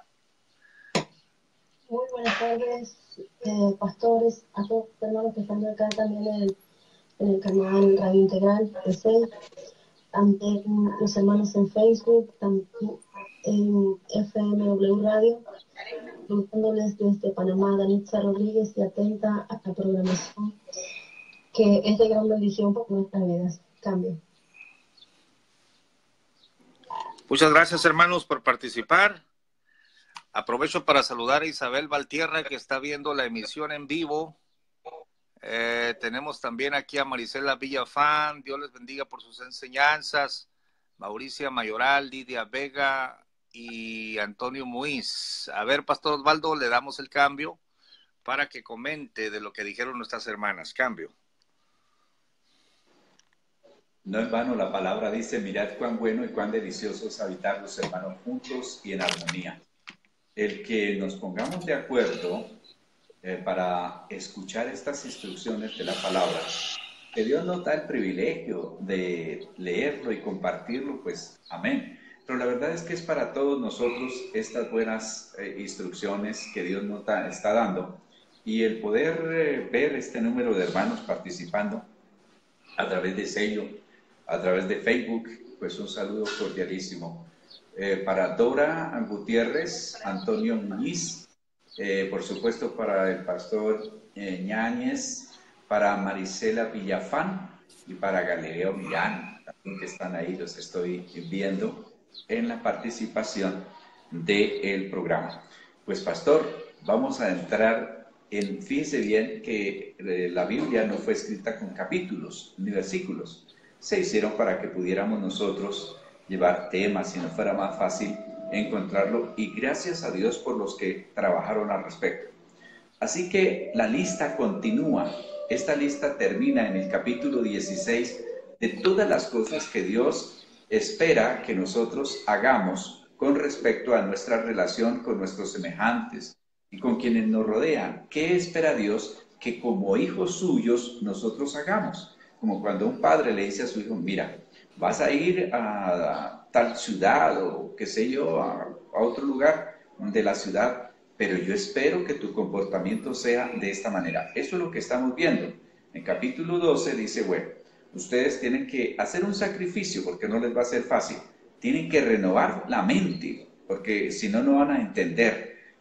Muy buenas tardes, eh, pastores, a todos los hermanos que están acá también en el, en el canal Radio Integral de C E I, también los hermanos en Facebook, también en F M W Radio, saludándoles desde Panamá, Danitza Rodríguez, y atenta a la programación que es de gran bendición por nuestras vidas. Cambio. Muchas gracias, hermanos, por participar. Aprovecho para saludar a Isabel Valtierra, que está viendo la emisión en vivo. Eh, tenemos también aquí a Marisela Villafán. Dios les bendiga por sus enseñanzas. Mauricia Mayoral, Lidia Vega y Antonio Muiz. A ver, pastor Osvaldo, le damos el cambio para que comente de lo que dijeron nuestras hermanas. Cambio. No en vano la palabra dice, mirad cuán bueno y cuán delicioso es habitar los hermanos juntos y en armonía. El que nos pongamos de acuerdo eh, para escuchar estas instrucciones de la palabra, que Dios nos da el privilegio de leerlo y compartirlo, pues amén. Pero la verdad es que es para todos nosotros estas buenas eh, instrucciones que Dios nos da, está dando, y el poder eh, ver este número de hermanos participando a través de sello, a través de Facebook, pues un saludo cordialísimo. Eh, para Dora Gutiérrez, Antonio Muñiz, eh, por supuesto para el pastor eh, Ñáñez, para Marisela Villafán y para Galileo Millán, también que están ahí, los estoy viendo en la participación del programa. Pues pastor, vamos a entrar en, fíjese bien que eh, la Biblia no fue escrita con capítulos ni versículos, se hicieron para que pudiéramos nosotros llevar temas, si no fuera más fácil encontrarlo, y gracias a Dios por los que trabajaron al respecto. Así que la lista continúa, esta lista termina en el capítulo dieciséis de todas las cosas que Dios espera que nosotros hagamos con respecto a nuestra relación con nuestros semejantes y con quienes nos rodean. ¿Qué espera Dios que como hijos suyos nosotros hagamos? Como cuando un padre le dice a su hijo, mira, vas a ir a tal ciudad o qué sé yo, a, a otro lugar de la ciudad, pero yo espero que tu comportamiento sea de esta manera. Eso es lo que estamos viendo. En capítulo doce dice, bueno, ustedes tienen que hacer un sacrificio porque no les va a ser fácil. Tienen que renovar la mente, porque si no, no van a entender.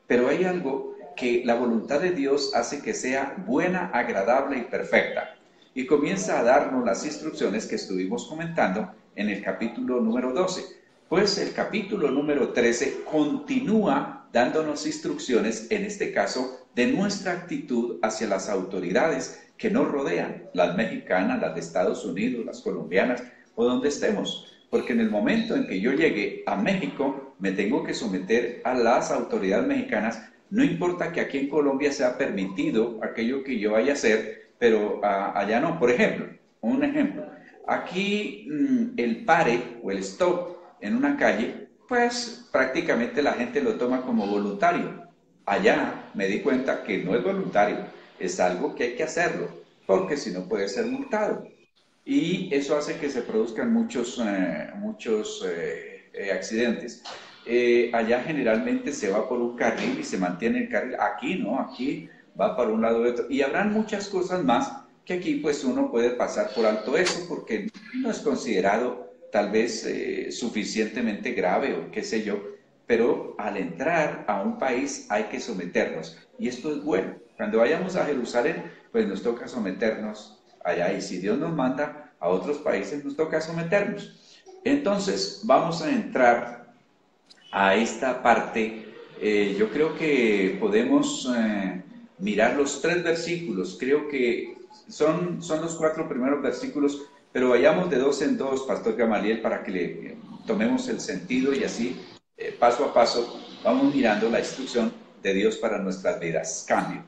pero hay algo que la voluntad de Dios hace que sea buena, agradable y perfecta. Y comienza a darnos las instrucciones que estuvimos comentando en el capítulo número doce. Pues el capítulo número trece continúa dándonos instrucciones, en este caso, de nuestra actitud hacia las autoridades que nos rodean, las mexicanas, las de Estados Unidos, las colombianas, o donde estemos. Porque en el momento en que yo llegue a México, me tengo que someter a las autoridades mexicanas. No importa que aquí en Colombia sea permitido aquello que yo vaya a hacer, pero uh, allá no. Por ejemplo, un ejemplo, aquí mmm, el pare o el stop en una calle, pues prácticamente la gente lo toma como voluntario. Allá me di cuenta que no es voluntario, es algo que hay que hacerlo, porque si no puede ser multado. Y eso hace que se produzcan muchos, eh, muchos eh, eh, accidentes. Eh, allá generalmente se va por un carril y se mantiene el carril. Aquí no, aquí va para un lado y otro. Y habrán muchas cosas más que aquí pues uno puede pasar por alto eso porque no es considerado tal vez eh, suficientemente grave o qué sé yo. Pero al entrar a un país hay que someternos. Y esto es bueno. Cuando vayamos a Jerusalén, pues nos toca someternos allá. Y si Dios nos manda a otros países, nos toca someternos. Entonces, vamos a entrar a esta parte. Eh, yo creo que podemos eh, mirar los tres versículos. Creo que son, son los cuatro primeros versículos, pero vayamos de dos en dos, Pastor Gamaliel, para que le eh, tomemos el sentido y así, eh, paso a paso, vamos mirando la instrucción de Dios para nuestras vidas. Cambio.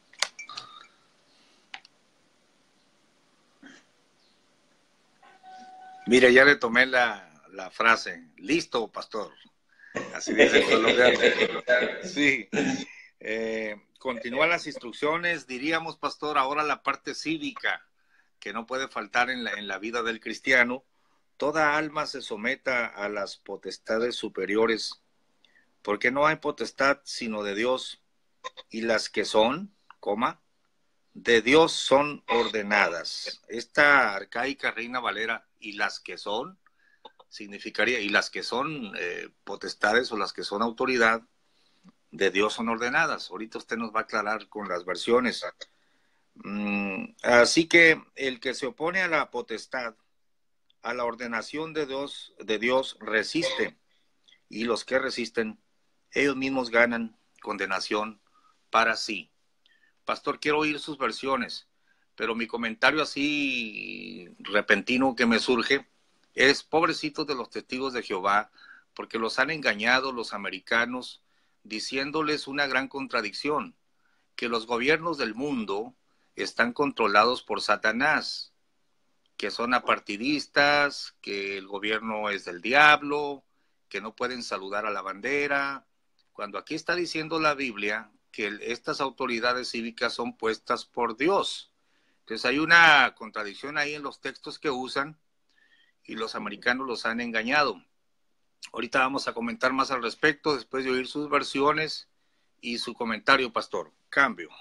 Mire, ya le tomé la, la frase. Listo, pastor. Así dice el colombiano. Sí. Eh, continúan las instrucciones, diríamos, pastor, ahora la parte cívica, que no puede faltar en la, en la vida del cristiano. Toda alma se someta a las potestades superiores, porque no hay potestad sino de Dios, y las que son, coma, de Dios son ordenadas. Esta arcaica Reina Valera, y las que son, significaría, y las que son eh, potestades o las que son autoridad, de Dios son ordenadas. Ahorita usted nos va a aclarar con las versiones. Mm, así que el que se opone a la potestad, a la ordenación de Dios, de Dios resiste, y los que resisten, ellos mismos ganan condenación para sí. Pastor, quiero oír sus versiones, pero mi comentario así repentino que me surge es: pobrecitos de los testigos de Jehová, porque los han engañado los americanos, diciéndoles una gran contradicción, que los gobiernos del mundo están controlados por Satanás, que son apartidistas, que el gobierno es del diablo, que no pueden saludar a la bandera, cuando aquí está diciendo la Biblia que estas autoridades cívicas son puestas por Dios. Entonces hay una contradicción ahí en los textos que usan y los americanos los han engañado. Ahorita vamos a comentar más al respecto después de oír sus versiones y su comentario, pastor. Cambio.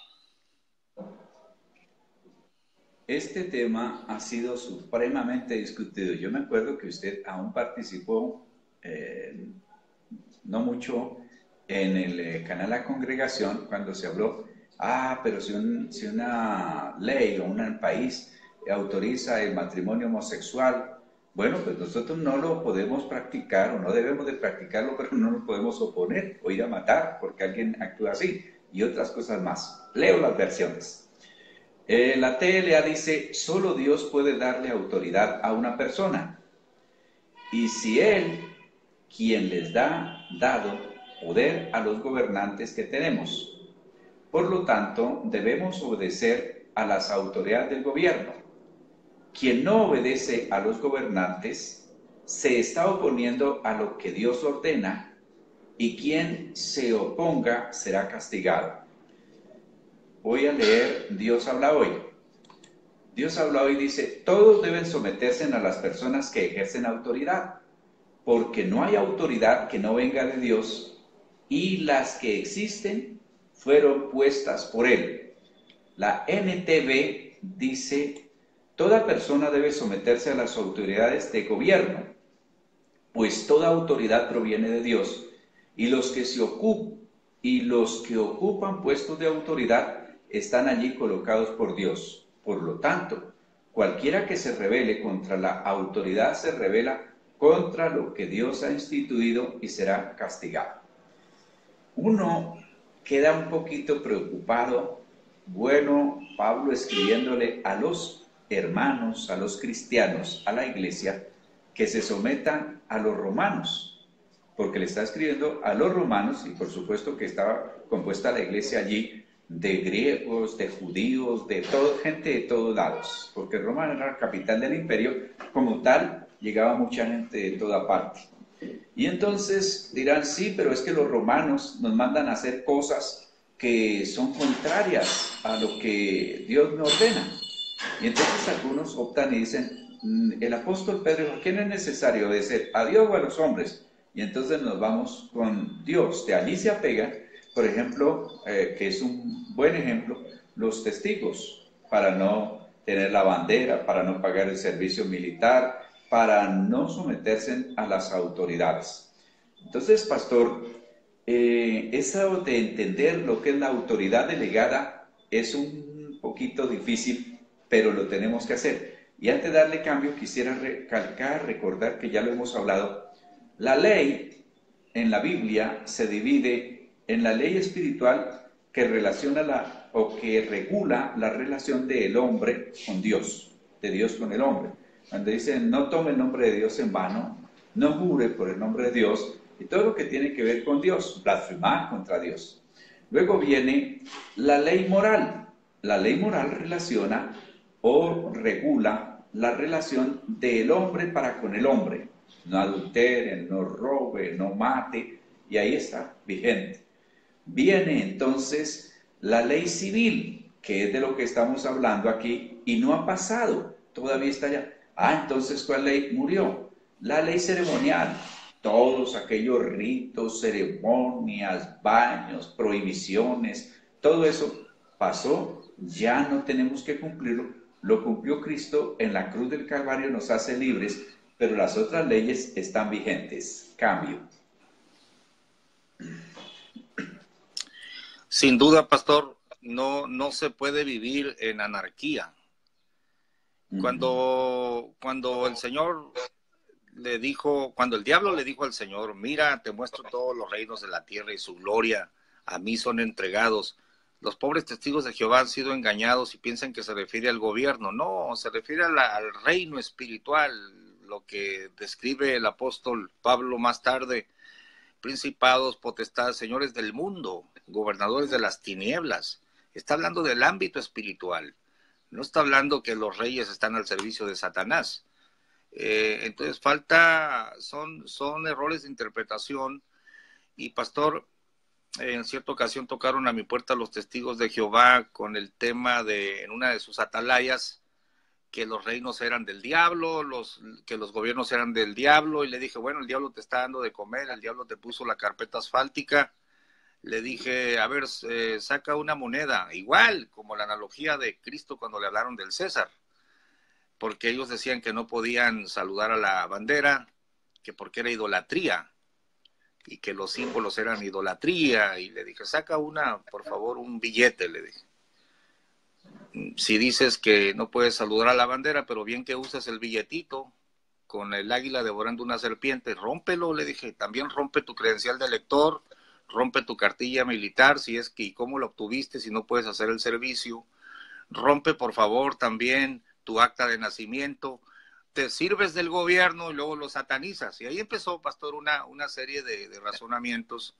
Este tema ha sido supremamente discutido. Yo me acuerdo que usted aún participó, eh, no mucho, en el eh, canal La Congregación, cuando se habló, ah, pero si, un, si una ley o un país autoriza el matrimonio homosexual, bueno, pues nosotros no lo podemos practicar o no debemos de practicarlo, pero no nos podemos oponer o ir a matar porque alguien actúa así y otras cosas más. Leo las versiones. Eh, la T L A dice, solo Dios puede darle autoridad a una persona. Y si Él, quien les da dado poder a los gobernantes que tenemos. Por lo tanto, debemos obedecer a las autoridades del gobierno. Quien no obedece a los gobernantes se está oponiendo a lo que Dios ordena, y quien se oponga será castigado. Voy a leer Dios habla hoy. Dios habla hoy dice, todos deben someterse a las personas que ejercen autoridad, porque no hay autoridad que no venga de Dios, y las que existen fueron puestas por Él. La N T V dice, toda persona debe someterse a las autoridades de gobierno, pues toda autoridad proviene de Dios, y los que se ocup, y los que ocupan puestos de autoridad están allí colocados por Dios. Por lo tanto, cualquiera que se rebele contra la autoridad se rebela contra lo que Dios ha instituido y será castigado. Uno queda un poquito preocupado. Bueno, Pablo escribiéndole a los hermanos, a los cristianos, a la iglesia, que se sometan a los romanos, porque le está escribiendo a los romanos, y por supuesto que estaba compuesta la iglesia allí de griegos, de judíos, de todo, gente de todos lados, porque Roma era la capital del imperio, como tal, llegaba mucha gente de toda parte. Y entonces dirán, sí, pero es que los romanos nos mandan a hacer cosas que son contrarias a lo que Dios me ordena. Y entonces algunos optan y dicen, el apóstol Pedro, ¿a quién es necesario obedecer? ¿A Dios o a los hombres? Y entonces nos vamos con Dios. De allí se apega, por ejemplo, eh, que es un buen ejemplo, los testigos, para no tener la bandera, para no pagar el servicio militar, para no someterse a las autoridades. Entonces, pastor, eh, eso de entender lo que es la autoridad delegada es un poquito difícil, pero lo tenemos que hacer. Y antes de darle cambio, quisiera recalcar, recordar que ya lo hemos hablado. La ley en la Biblia se divide en la ley espiritual que relaciona la, o que regula la relación del hombre con Dios, de Dios con el hombre. Cuando dice, no tome el nombre de Dios en vano, no jure por el nombre de Dios, y todo lo que tiene que ver con Dios, blasfemar contra Dios. Luego viene la ley moral. La ley moral relaciona o regula la relación del hombre para con el hombre. No adultere, no robe, no mate, y ahí está, vigente. Viene entonces la ley civil, que es de lo que estamos hablando aquí, y no ha pasado, todavía está allá. Ah, entonces, ¿cuál ley murió? La ley ceremonial. Todos aquellos ritos, ceremonias, baños, prohibiciones, todo eso pasó, ya no tenemos que cumplirlo. Lo cumplió Cristo en la cruz del Calvario, nos hace libres, pero las otras leyes están vigentes. Cambio. Sin duda, pastor, no, no se puede vivir en anarquía. Cuando, cuando el Señor le dijo, cuando el diablo le dijo al Señor, mira, te muestro todos los reinos de la tierra y su gloria, a mí son entregados. Los pobres testigos de Jehová han sido engañados y piensan que se refiere al gobierno. No, se refiere a la, al reino espiritual, lo que describe el apóstol Pablo más tarde, principados, potestades, señores del mundo, gobernadores de las tinieblas. Está hablando del ámbito espiritual. No está hablando que los reyes están al servicio de Satanás. Eh, entonces falta, son, son errores de interpretación. Y pastor, eh, en cierta ocasión tocaron a mi puerta los testigos de Jehová con el tema de, en una de sus atalayas, que los reinos eran del diablo, los, que los gobiernos eran del diablo, y le dije, bueno, el diablo te está dando de comer, el diablo te puso la carpeta asfáltica. Le dije, a ver, eh, saca una moneda, igual como la analogía de Cristo cuando le hablaron del César, porque ellos decían que no podían saludar a la bandera, que porque era idolatría, y que los símbolos eran idolatría, y le dije, saca una, por favor, un billete, le dije. Si dices que no puedes saludar a la bandera, pero bien que uses el billetito con el águila devorando una serpiente, rómpelo, le dije, también rompe tu credencial de elector, rompe tu cartilla militar, si es que, ¿y cómo lo obtuviste si no puedes hacer el servicio? Rompe, por favor, también tu acta de nacimiento, te sirves del gobierno y luego lo satanizas. Y ahí empezó, pastor, una, una serie de, de razonamientos.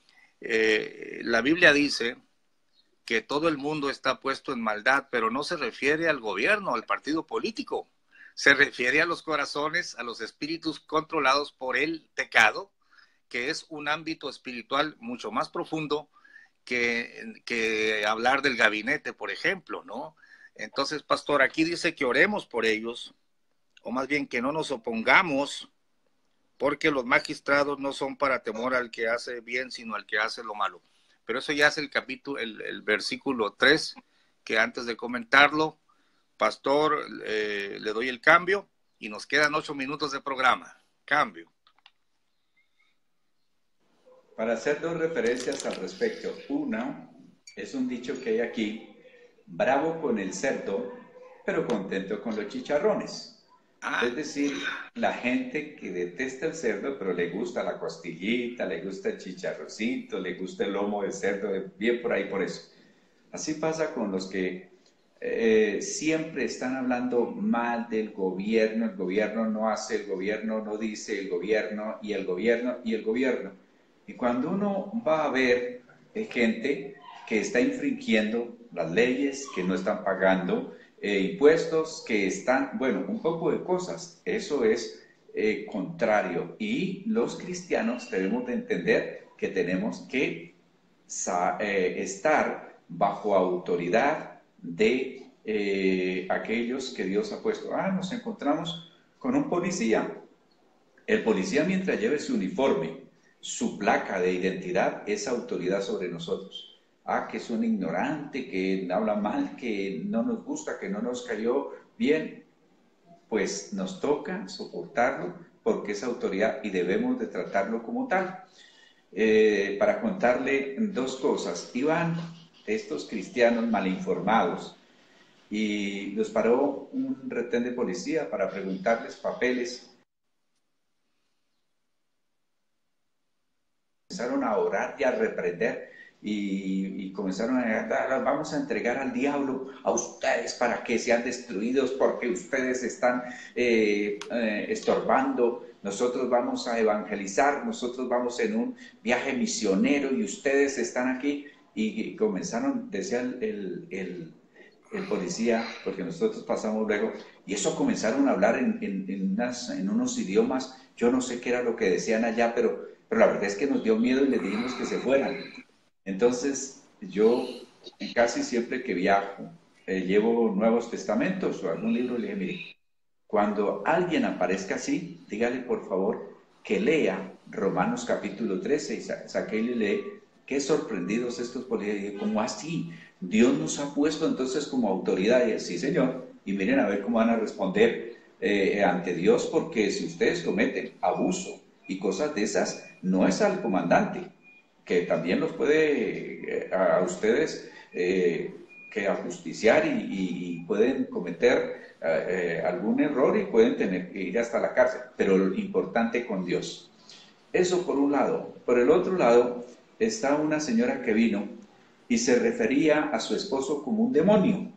Eh, la Biblia dice que todo el mundo está puesto en maldad, pero no se refiere al gobierno, al partido político. Se refiere a los corazones, a los espíritus controlados por el pecado, que es un ámbito espiritual mucho más profundo que, que hablar del gabinete, por ejemplo, ¿no? Entonces, pastor, aquí dice que oremos por ellos, o más bien que no nos opongamos, porque los magistrados no son para temor al que hace bien, sino al que hace lo malo. Pero eso ya es el capítulo, el, el versículo tres, que antes de comentarlo, pastor, eh, le doy el cambio y nos quedan ocho minutos de programa. Cambio. Para hacer dos referencias al respecto. Una es un dicho que hay aquí: bravo con el cerdo, pero contento con los chicharrones. Ah. Es decir, la gente que detesta el cerdo, pero le gusta la costillita, le gusta el chicharroncito, le gusta el lomo de cerdo, bien por ahí por eso. Así pasa con los que eh, siempre están hablando mal del gobierno. El gobierno no hace, el gobierno no dice, el gobierno y el gobierno y el gobierno. Y cuando uno va a ver eh, gente que está infringiendo las leyes, que no están pagando eh, impuestos, que están, bueno, un poco de cosas, eso es eh, contrario. Y los cristianos debemos de entender que tenemos que eh, estar bajo autoridad de eh, aquellos que Dios ha puesto. Ah, nos encontramos con un policía. El policía, mientras lleve su uniforme, su placa de identidad, es autoridad sobre nosotros. Ah, que es un ignorante, que habla mal, que no nos gusta, que no nos cayó bien, pues nos toca soportarlo porque es autoridad y debemos de tratarlo como tal. Eh, para contarle dos cosas: iban estos cristianos malinformados y los paró un retén de policía para preguntarles papeles. Comenzaron a orar y a reprender y, y comenzaron a decir: vamos a entregar al diablo a ustedes para que sean destruidos porque ustedes están eh, eh, estorbando. Nosotros vamos a evangelizar, nosotros vamos en un viaje misionero y ustedes están aquí. Y, y comenzaron, decía el, el, el, el policía, porque nosotros pasamos luego, y eso comenzaron a hablar en, en, en, unas, en unos idiomas. Yo no sé qué era lo que decían allá, pero, pero la verdad es que nos dio miedo y les dijimos que se fueran. Entonces, yo casi siempre que viajo, eh, llevo Nuevos Testamentos o algún libro, y le dije: mire, cuando alguien aparezca así, dígale por favor que lea Romanos capítulo trece, y sa saque y lee. Qué sorprendidos estos policías. Y dije: ¿cómo así? Dios nos ha puesto entonces como autoridad. Y sí, señor, y miren a ver cómo van a responder eh, ante Dios, porque si ustedes cometen abuso y cosas de esas, no es al comandante, que también los puede eh, a ustedes eh, que ajusticiar y, y, y pueden cometer eh, algún error y pueden tener que ir hasta la cárcel, pero lo importante con Dios. Eso por un lado. Por el otro lado está una señora que vino y se refería a su esposo como un demonio.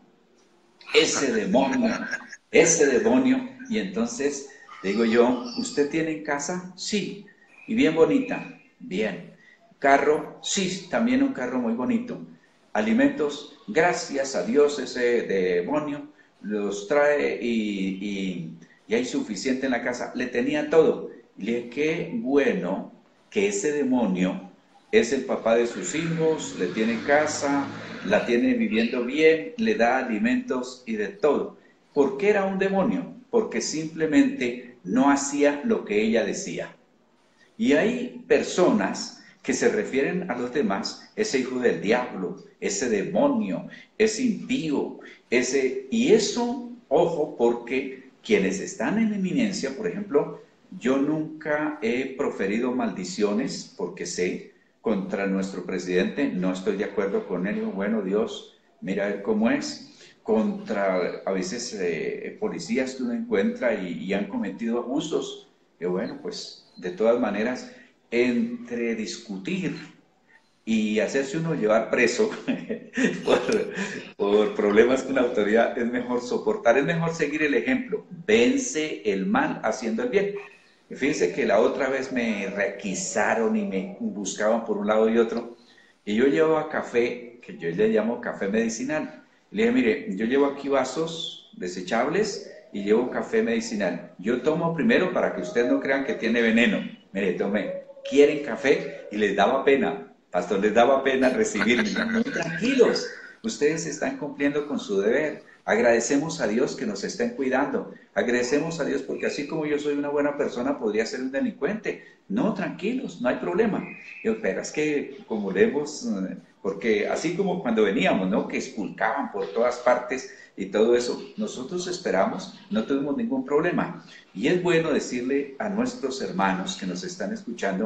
Ese demonio, ese demonio. Y entonces digo yo: ¿usted tiene casa? Sí. ¿Y bien bonita? Bien. ¿Carro? Sí, también un carro muy bonito. ¿Alimentos? Gracias a Dios, ese demonio los trae y, y, y hay suficiente en la casa. Le tenía todo. Y le dije: qué bueno que ese demonio es el papá de sus hijos, le tiene casa, la tiene viviendo bien, le da alimentos y de todo. ¿Por qué era un demonio? Porque simplemente no hacía lo que ella decía. Y hay personas que se refieren a los demás: ese hijo del diablo, ese demonio, ese impío, ese... Y eso, ojo, porque quienes están en eminencia, por ejemplo, yo nunca he proferido maldiciones porque sé contra nuestro presidente, no estoy de acuerdo con él. Bueno, Dios, mira a ver cómo es. Contra a veces eh, policías que uno encuentra y, y han cometido abusos. Y bueno, pues de todas maneras, entre discutir y hacerse uno llevar preso por, por problemas con la autoridad, es mejor soportar, es mejor seguir el ejemplo. Vence el mal haciendo el bien. Y fíjense que la otra vez me requisaron y me buscaban por un lado y otro, y yo llevaba café, que yo le llamo café medicinal. Y le dije: mire, yo llevo aquí vasos desechables y llevo café medicinal. Yo tomo primero para que ustedes no crean que tiene veneno. Mire, tome. ¿Quieren café? Y les daba pena, pastor, les daba pena recibirme. No, tranquilos, ustedes están cumpliendo con su deber. Agradecemos a Dios que nos estén cuidando. Agradecemos a Dios porque así como yo soy una buena persona, podría ser un delincuente. No, tranquilos, no hay problema. Yo, pero es que como leemos, porque así como cuando veníamos, ¿no? Que expulcaban por todas partes y todo eso, nosotros esperamos, no tuvimos ningún problema. Y es bueno decirle a nuestros hermanos que nos están escuchando: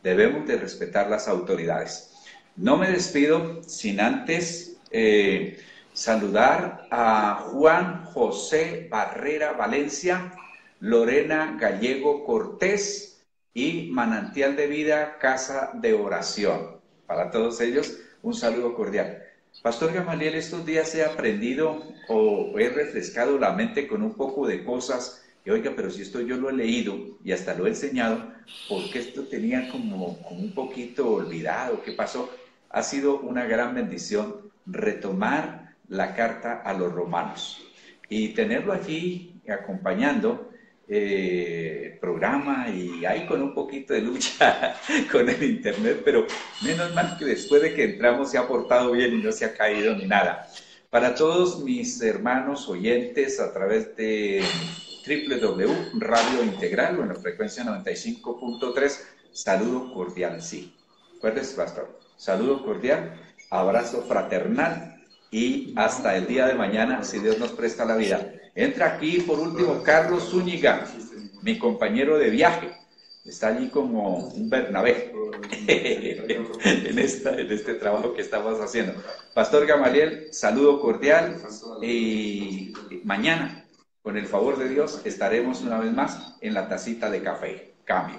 debemos de respetar las autoridades. No me despido sin antes eh, saludar a Juan José Barrera Valencia, Lorena Gallego Cortés y Manantial de Vida Casa de Oración. Para todos ellos, un saludo cordial. Pastor Gamaliel, estos días he aprendido o he refrescado la mente con un poco de cosas. Y oiga, pero si esto yo lo he leído y hasta lo he enseñado, ¿por qué esto tenía como, como un poquito olvidado? ¿Qué pasó? Ha sido una gran bendición retomar la carta a los romanos y tenerlo aquí acompañando eh, el programa, y ahí con un poquito de lucha con el internet, pero menos mal que después de que entramos se ha portado bien y no se ha caído ni nada. Para todos mis hermanos oyentes a través de doble u doble u doble u punto radio integral o en la frecuencia noventa y cinco punto tres, saludo cordial, sí. ¿Acuerdas, pastor? Saludo cordial, abrazo fraternal y hasta el día de mañana, si Dios nos presta la vida. Entra aquí, por último, Carlos Zúñiga, mi compañero de viaje. Está allí como un Bernabé en, esta, en este trabajo que estamos haciendo. Pastor Gamaliel, saludo cordial y mañana, con el favor de Dios, estaremos una vez más en la tacita de café. Cambio.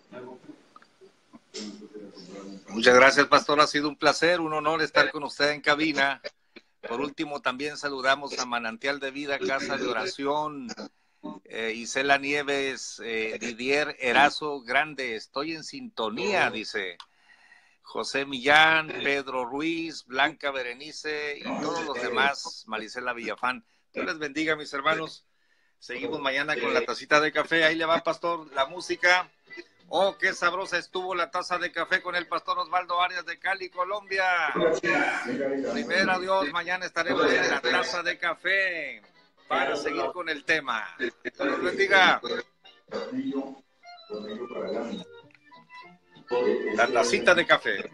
Muchas gracias, pastor. Ha sido un placer, un honor estar con usted en cabina. Por último, también saludamos a Manantial de Vida, Casa de Oración, eh, Isela Nieves, eh, Didier Erazo Grande, estoy en sintonía, dice José Millán, Pedro Ruiz, Blanca Berenice y todos los demás, Marisela Villafán. Dios les bendiga, mis hermanos. Seguimos mañana con la tacita de café. Ahí le va, pastor, la música. Oh, qué sabrosa estuvo la taza de café con el pastor Osvaldo Arias de Cali, Colombia. Primero Dios, mañana estaremos en la taza de café para seguir con el tema. Dios bendiga. La tacita de café.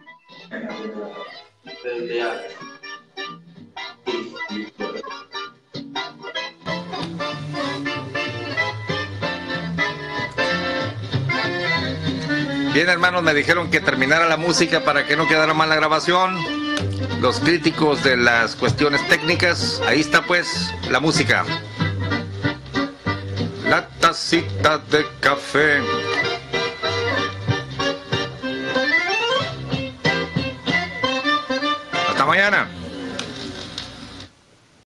Bien, hermanos, me dijeron que terminara la música para que no quedara mal la grabación. Los críticos de las cuestiones técnicas, ahí está pues la música. La tacita de café. Hasta mañana.